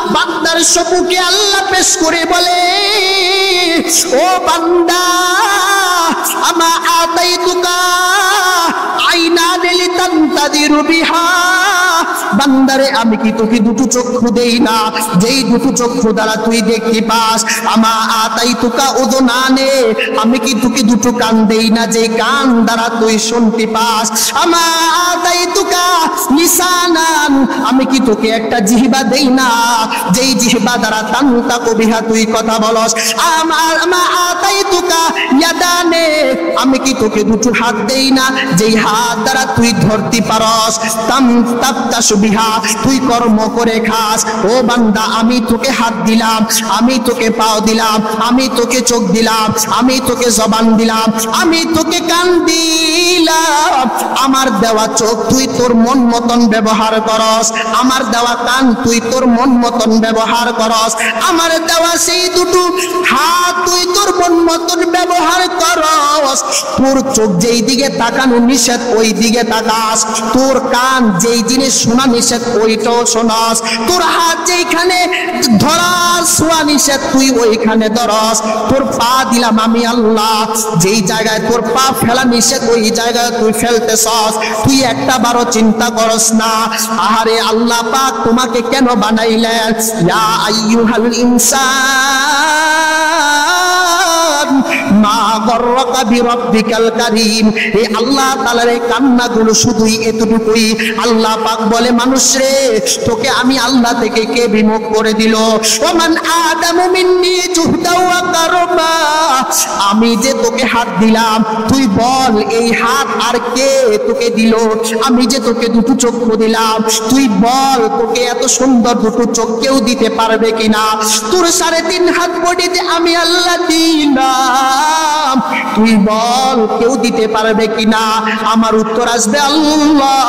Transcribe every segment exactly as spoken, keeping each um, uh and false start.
বান্দার সম্মুখে আল্লাহ পেশ করে বলে, ও বান্দা, আমা আতাইতুকা আইনান লিতানতাদিরু বিহা, বান্দারে আমি কি তোকে দুটো চক্ষু দেই না যেই দুটো চক্ষু দ্বারা তুই দেখতে পাস? আমা আতাইতুকা উযুনানে, আমি কি তোকে দুটো কান দেই না যেই কান দ্বারা তুই শুনতে পাস? আমা আতাইতুকা লিসানান, আমি কি তোকে একটা জিহ্বা দেই না যেই জিহ্বা দ্বারা তানতাকু বিহা তুই কথা বলস? আমার আমা আতাইতুকা ইয়াদানে, আমি কি তোকে দুটো হাত দেই না যেই হাত দ্বারা তুই ধরতে পারস? তাম তাবতাসু বিহা, তুই কর্ম করে খাস। ও বান্দা, আমি তোকে হাত দিলাম, আমি তোকে পাও দিলাম, আমি তোকে চোখ দিলাম, আমি তোকে জবান দিলাম, আমি তোকে কান দিলাম। আমার দেওয়া চোখ তুই তোর মন মতন ব্যবহার করস, আমার দেওয়া কান তুই তোর মন মতন ব্যবহার করস, আমার দেওয়া সেই দুটো হাত তুই তোর মন মতন ব্যবহার করস। তোর চোখ যেই দিকে তাকানো নিষেধ ওই দিকে তাকাস, তোর কান যেই জিনিস শোনা নিষেধ ওইটাও শোনাস, তোর হাত যেইখানে ধরার ছোঁয়া নিষেধ তুই ওইখানে ধরস। তোর পা দিলাম আমি আল্লাহ, যেই জায়গায় তোর পা ফেলা নিষেধ ওই জায়গায় তুই ফেলতেছস, তুই একটা বারো চিন্তা করস না। আহারে আল্লাহ পাক তোমাকে কেন বানাইলেন? ইয়া আইয়ুহাল ইনসান মা গররাকা বিরাব্বিকাল কারীম। এই আল্লাহ তাআলার এই কান্নাগুলো শুধুই এতটুকুই। আল্লাহ পাক বলে, মানুষ রে, তোকে আমি আল্লাহ থেকে কে বিমুখ করে দিল? ওমান আদামু মিন্নি জুহদা ওয়া কারমা, আমি যে তোকে হাত দিলাম, তুই বল এই হাত আর কে তোকে দিল? আমি যে তোকে দুটো চক্ষু দিলাম, তুই বল তোকে এত সুন্দর দুটো চোখ কেউ দিতে পারবে কিনা? তোর সাড়ে তিন হাত বডিতে আমি আল্লাহ দিলাম, তুই বল কেউ দিতে পারবে কিনা? আমার উত্তর আসবে, আল্লাহ,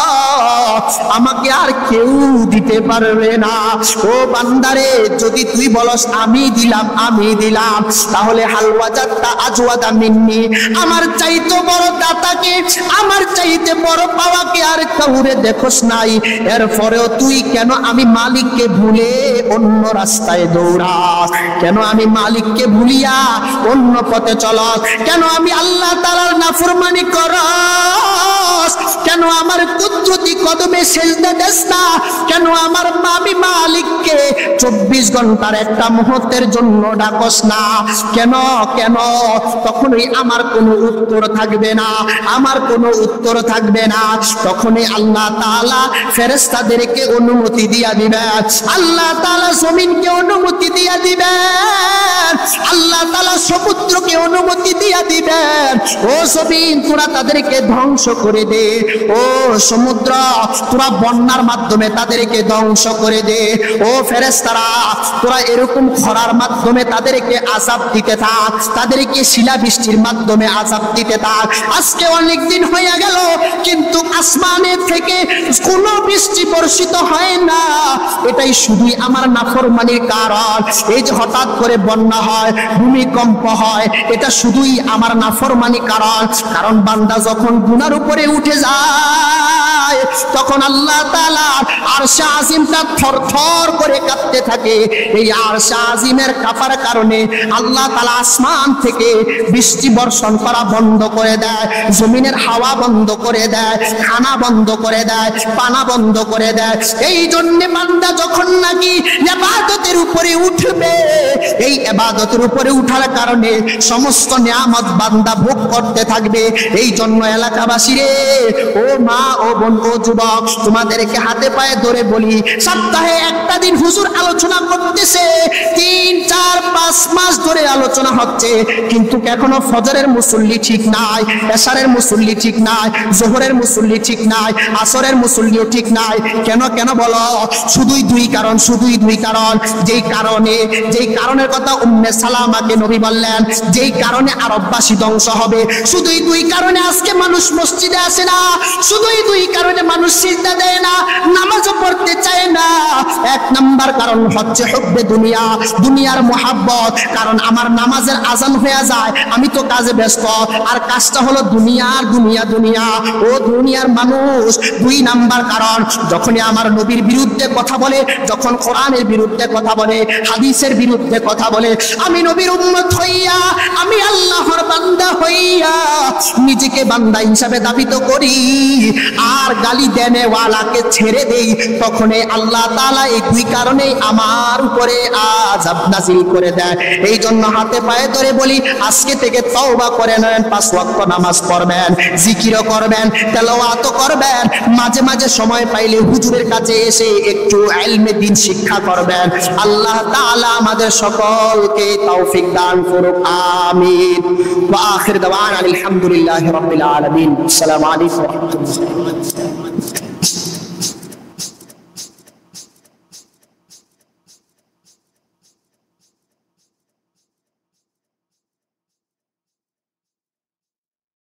আমাকে আর কেউ দিতে পারবে না। ও বান্দারে, যদি তুই বলস আমি দিলাম আমি দিলাম, তাহলে হালওয়াজাতটা আজওয়াদা মিন্নি, আমার চাইতে বড় দাতাকে, আমার চাইতে বড় পাওয়াকে আর কাউরে দেখোস নাই। এরপরেও তুই কেন আমি মালিককে ভুলে অন্য রাস্তায় দৌড়াস? কেন আমি মালিককে ভুলিয়া অন্য পথে চলস? কেন আমি আল্লাহ তাআলার নাফরমানি করস? কেন আমার কুদরতি কদমে সেজদা দেস না? কেন আমার আমি মালিককে চব্বিশ ঘন্টার একটা মুহূর্তের জন্য ডাকস না? কেন কেন? তখনই আমার কোনো উত্তর থাকবে না, আমার কোনো উত্তর থাকবে না। তখনই আল্লাহ তাআলা ফেরেশতাদেরকে অনুমতি দিয়া দিবেন, আল্লাহ তাআলা জমিনকে অনুমতি দিয়া দিবেন, আল্লাহ তাআলা সমুদ্রকে অনুমতি দিয়া দিবেন, ও জমিন তোরা তাদেরকে ধ্বংস করে দে, ও সমুদ্র তোরা বন্যার মাধ্যমে তাদেরকে ধ্বংস করে দে, ও ফেরেশতারা তোরা এরকম খরার মাধ্যমে তাদেরকে আযাব দিতে থাক, তাদেরকে শিলাবৃষ্টির মাধ্যমে আযাব দিতে থাক। আজকে অনেক দিন হয়ে গেল কিন্তু আসমানের থেকে কোনো বৃষ্টি বর্ষিত হয় না, এটাই শুধুই আমার নাফরমানির কারণ। এই যে হঠাৎ করে বন্যা হয়, ভূমিকম্প হয়, এটা শুধুই আমার নাফরমানি কারণ। কারণ বান্দা যখন গুনার উপরে উঠে যায়, তখন আল্লাহ তাআলার আরশে আজিমটা থরথর করে কাঁপতে থাকে। এই আরশে আজিমের কাঁপার কারণে আল্লাহ তাআলা আসমান থেকে বৃষ্টি বর্ষণ করা বন্ধ করে দেয়, জমিনের হাওয়া বন্ধ করে দেয়, খানা বন্ধ করে দেয়, পানা বন্ধ করে দেয়। এই জন্য বান্দা যখন নাকি ইবাদতের উপরে উঠবে, এই ইবাদতের উপরে উঠার কারণে সমস্ত নিয়ামত বান্দা ভোগ করতে থাকবে। এই জন্য এলাকাবাসী রে, ও মা, ও বোন, ও যুবক, তোমাদেরকে হাতে পায়ে ধরে বলি, সপ্তাহে একটা দিন হুজুর আলোচনা করতেছে, তিন চার পাঁচ মাস ধরে আলোচনা হচ্ছে, কিন্তু এখনো ফজরের মুসল্লি ঠিক নাই, এশারের মুসল্লি ঠিক নাই, জোহরের মুসল্লি ঠিক নাই, আসরের মুসল্লিও ঠিক নাই। কেন কেন বলো? শুধুই দুই কারণ, শুধুই দুই কারণ। যেই কারণে যেই কারণের কথা উম্মে সালামাকে নবী বললেন, যেই কারণে আরববাসী ধ্বংস হবে। শুধুই দুই কারণে আজকে মানুষ মসজিদে আসে না, শুধুই দুই কারণে মানুষ সিজদা দেয় না, নামাজও পড়তে চায় না। এক নাম্বার কারণ হচ্ছে হুব্বে দুনিয়া, দুনিয়ার মোহাব্বত। কারণ আমার নামাজের আজান হয়ে যায়, আমি তো কাজে ব্যস্ত, আর কাজটা হলো দুনিয়ার দুনিয়া দুনিয়া ও দুনিয়ার মানুষ। দুই নাম্বার কারণ, যখনই আমার নবীর বিরুদ্ধে কথা বলে, যখন কোরআনের বিরুদ্ধে কথা বলে, হাদিসের বিরুদ্ধে কথা বলে, আমি নবীর উম্মত হইয়া, আমি আল্লাহর বান্দা হইয়া নিজেকে বান্দা হিসাবে দাবি তো করি, আর গালি দেনে ওয়ালাকে ছেড়ে দেই, তখন আল্লাহ তাআলা এই দুই কারণে আমার উপরে আযাব নাযিল করে দেয়। এই জন্য হাতে পায়ে ধরে বলি, আজকে থেকে তওবা করে নেন, পাঁচ ওয়াক্ত নামাজ পড়বেন, জিকিরও করবেন, তেলাওয়াতও করবেন, মাঝে মাঝে সময় পাইলে হুজুরের কাছে এসে একটু ইলমে দ্বীন শিক্ষা করবেন। আল্লাহ তাআলা আমাদের সকলকে তৌফিক দান করুক, আমিন। ওয়া আখির দাওয়ানা আলহামদুলিল্লাহি রাব্বিল আলামিন। আসসালামু আলাইকুম ওয়া রাহমাতুল্লাহি ওয়া বারাকাতুহু।